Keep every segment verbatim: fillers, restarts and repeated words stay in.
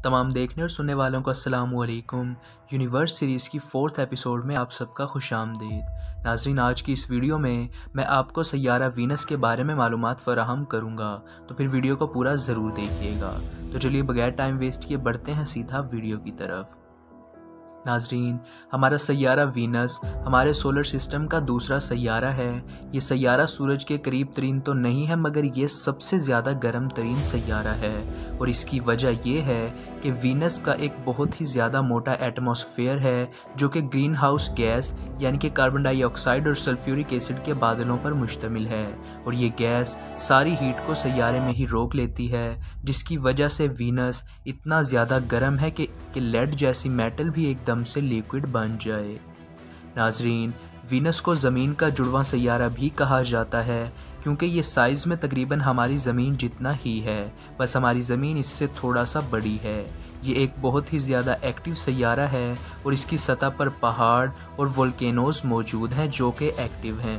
तमाम देखने और सुनने वालों को अस्सलाम वालेकुम। यूनिवर्स सीरीज़ की फोर्थ एपिसोड में आप सबका खुशामदीद। नाज़रीन, आज की इस वीडियो में मैं आपको सैयारा वीनस के बारे में मालूमात फराहम करूंगा, तो फिर वीडियो को पूरा ज़रूर देखिएगा। तो चलिए बगैर टाइम वेस्ट किए बढ़ते हैं सीधा वीडियो की तरफ। नाजरीन, हमारा सैयारा वीनस हमारे सोलर सिस्टम का दूसरा सैयारा है। ये सैयारा सूरज के करीब तरीन तो नहीं है, मगर ये सबसे ज़्यादा गर्म तरीन सैयारा है। और इसकी वजह यह है कि वीनस का एक बहुत ही ज़्यादा मोटा एटमॉस्फेयर है, जो कि ग्रीन हाउस गैस यानी कि कार्बन डाइऑक्साइड और सल्फ्यूरिक एसिड के बादलों पर मुश्तमिल है। और ये गैस सारी हीट को सैयारे में ही रोक लेती है, जिसकी वजह से वीनस इतना ज़्यादा गर्म है कि, कि लेड जैसी मेटल भी एकदम से लिक्विड बन जाए। नाजरीन, वीनस को ज़मीन का जुड़वां सैयारा भी कहा जाता है, क्योंकि ये साइज़ में तकरीबन हमारी ज़मीन जितना ही है, बस हमारी ज़मीन इससे थोड़ा सा बड़ी है। ये एक बहुत ही ज़्यादा एक्टिव सैयारा है और इसकी सतह पर पहाड़ और वोल्केनोज मौजूद हैं जो कि एक्टिव हैं।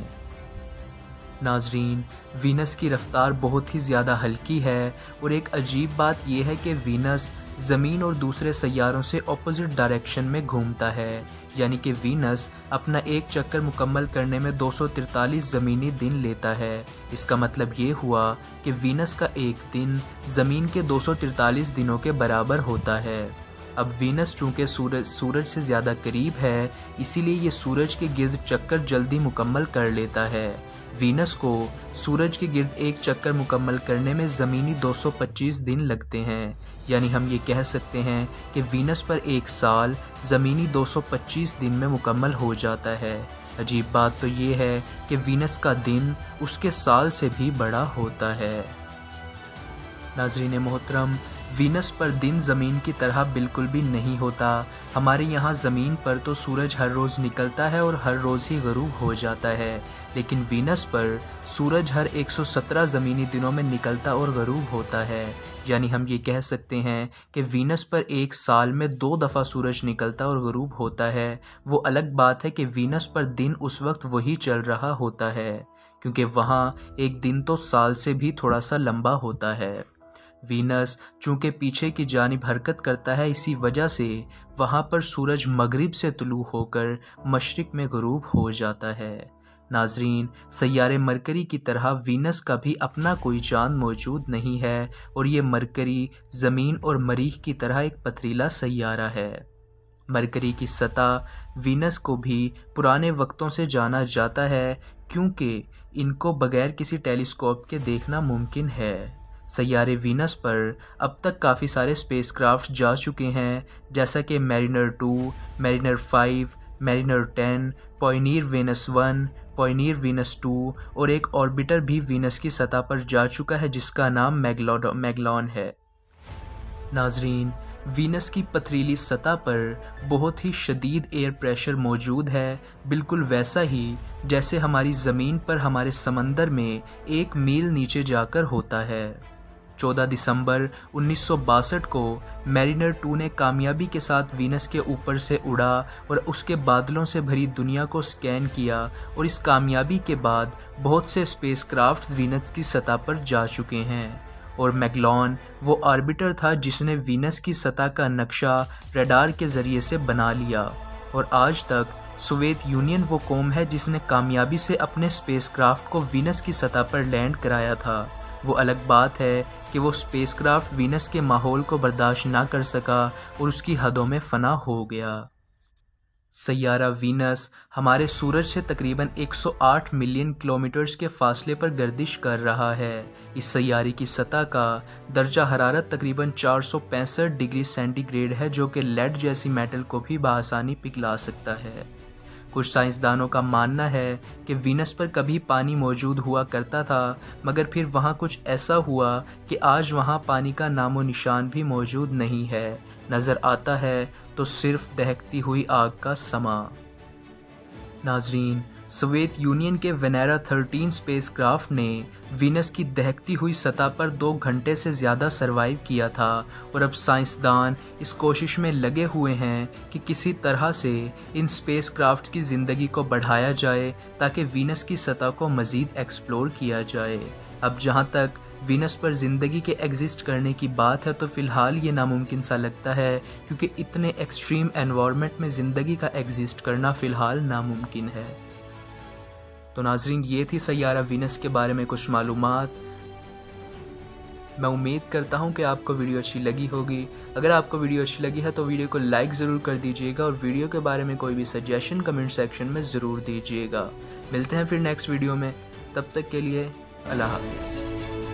नाजरीन, वीनस की रफ्तार बहुत ही ज़्यादा हल्की है और एक अजीब बात यह है कि वीनस ज़मीन और दूसरे सैयारों से ऑपोजिट डायरेक्शन में घूमता है, यानी कि वीनस अपना एक चक्कर मुकम्मल करने में दो सौ तिरतालीस ज़मीनी दिन लेता है। इसका मतलब ये हुआ कि वीनस का एक दिन ज़मीन के दो सौ तिरतालीस दिनों के बराबर होता है। अब वीनस चूँकि सूरज सूरज से ज़्यादा करीब है, इसीलिए ये सूरज के गिर्द चक्कर जल्दी मुकम्मल कर लेता है। वीनस को सूरज के गिर्द एक चक्कर मुकम्मल करने में ज़मीनी दो सौ पच्चीस दिन लगते हैं, यानी हम ये कह सकते हैं कि वीनस पर एक साल ज़मीनी दो सौ पच्चीस दिन में मुकम्मल हो जाता है। अजीब बात तो ये है कि वीनस का दिन उसके साल से भी बड़ा होता है। नाज़रीन मोहतरम, वीनस पर दिन ज़मीन की तरह बिल्कुल भी नहीं होता। हमारे यहाँ ज़मीन पर तो सूरज हर रोज़ निकलता है और हर रोज़ ही ग़रूब हो जाता है, लेकिन वीनस पर सूरज हर एक सौ सत्रह ज़मीनी दिनों में निकलता और ग़रूब होता है। यानी हम ये कह सकते हैं कि वीनस पर एक साल में दो दफ़ा सूरज निकलता और ग़रूब होता है। वो अलग बात है कि वीनस पर दिन उस वक्त वही चल रहा होता है, क्योंकि वहाँ एक दिन तो साल से भी थोड़ा सा लंबा होता है। वीनस चूँकि पीछे की जानिब हरकत करता है, इसी वजह से वहाँ पर सूरज मगरिब से तुलू होकर मशरिक़ में ग़रूब हो जाता है। नाजरीन, सैयारे मरकरी की तरह वीनस का भी अपना कोई चाँद मौजूद नहीं है और ये मरकरी ज़मीन और मरीख की तरह एक पथरीला सैयारा है। मरकरी की सतह वीनस को भी पुराने वक्तों से जाना जाता है, क्योंकि इनको बग़ैर किसी टेलीस्कोप के देखना मुमकिन है। सैयारे वीनस पर अब तक काफ़ी सारे स्पेसक्राफ्ट जा चुके हैं, जैसा कि Mariner two, Mariner five, Mariner ten, Pioneer Venus one, Pioneer Venus two और एक ऑर्बिटर भी वीनस की सतह पर जा चुका है जिसका नाम मैगलॉड मैगलॉन है। नाजरीन, वीनस की पथरीली सतह पर बहुत ही शदीद एयर प्रेशर मौजूद है, बिल्कुल वैसा ही जैसे हमारी ज़मीन पर हमारे समंदर में एक मील नीचे जाकर होता है। चौदह दिसंबर उन्नीस सौ बासठ को मैरिनर टू ने कामयाबी के साथ वीनस के ऊपर से उड़ा और उसके बादलों से भरी दुनिया को स्कैन किया, और इस कामयाबी के बाद बहुत से स्पेसक्राफ्ट वीनस की सतह पर जा चुके हैं। और मैगलॉन वो ऑर्बिटर था जिसने वीनस की सतह का नक्शा रडार के ज़रिए से बना लिया, और आज तक सोवियत यूनियन वो कौम है जिसने कामयाबी से अपने स्पेसक्राफ्ट को वीनस की सतह पर लैंड कराया था। वो अलग बात है कि वो स्पेसक्राफ्ट वीनस के माहौल को बर्दाश्त ना कर सका और उसकी हदों में फना हो गया। सैयारा वीनस हमारे सूरज से तकरीबन एक सौ आठ मिलियन किलोमीटर्स के फासले पर गर्दिश कर रहा है। इस सैयारे की सतह का दर्जा हरारत तकरीबन चार सौ पैंसठ डिग्री सेंटीग्रेड है, जो कि लेड जैसी मेटल को भी बआसानी पिघला सकता है। कुछ साइंसदानों का मानना है कि वीनस पर कभी पानी मौजूद हुआ करता था, मगर फिर वहाँ कुछ ऐसा हुआ कि आज वहाँ पानी का नामो निशान भी मौजूद नहीं है। नज़र आता है तो सिर्फ दहकती हुई आग का समा। नाजरीन, सोवियत यूनियन के वेनेरा थर्टीन स्पेसक्राफ्ट ने वीनस की दहकती हुई सतह पर दो घंटे से ज़्यादा सरवाइव किया था, और अब साइंसदान इस कोशिश में लगे हुए हैं कि किसी तरह से इन स्पेसक्राफ्ट की ज़िंदगी को बढ़ाया जाए ताकि वीनस की सतह को मज़ीद एक्सप्लोर किया जाए। अब जहाँ तक वीनस पर ज़िंदगी के एग्जिस्ट करने की बात है तो फ़िलहाल ये नामुमकिन सा लगता है, क्योंकि इतने एक्सट्रीम एनवायरनमेंट में ज़िंदगी का एग्जिस्ट करना फ़िलहाल नामुमकिन है। तो नाजरीन, ये थी सैयारा वीनस के बारे में कुछ मालूमात। मैं उम्मीद करता हूँ कि आपको वीडियो अच्छी लगी होगी। अगर आपको वीडियो अच्छी लगी है तो वीडियो को लाइक ज़रूर कर दीजिएगा और वीडियो के बारे में कोई भी सजेशन कमेंट सेक्शन में ज़रूर दीजिएगा। मिलते हैं फिर नेक्स्ट वीडियो में, तब तक के लिए अल्लाह हाफिज़।